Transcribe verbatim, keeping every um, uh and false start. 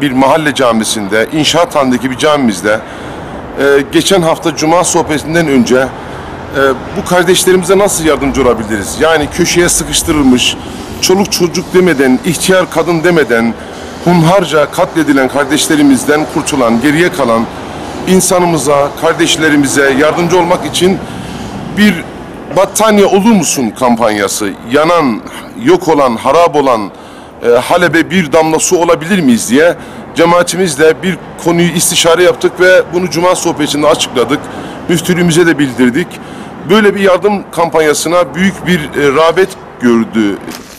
bir mahalle camisinde, İnşaathane'deki bir camimizde e, geçen hafta Cuma sohbetinden önce e, bu kardeşlerimize nasıl yardımcı olabiliriz? Yani köşeye sıkıştırılmış, çoluk çocuk demeden, ihtiyar kadın demeden hunharca katledilen kardeşlerimizden kurtulan, geriye kalan insanımıza, kardeşlerimize yardımcı olmak için bir battaniye olur musun kampanyası, yanan, yok olan, harap olan e, Halep'e bir damla su olabilir miyiz diye cemaatimizle bir konuyu istişare yaptık ve bunu Cuma sohbetinde açıkladık. Müftülüğümüze de bildirdik. Böyle bir yardım kampanyasına büyük bir e, rağbet gördü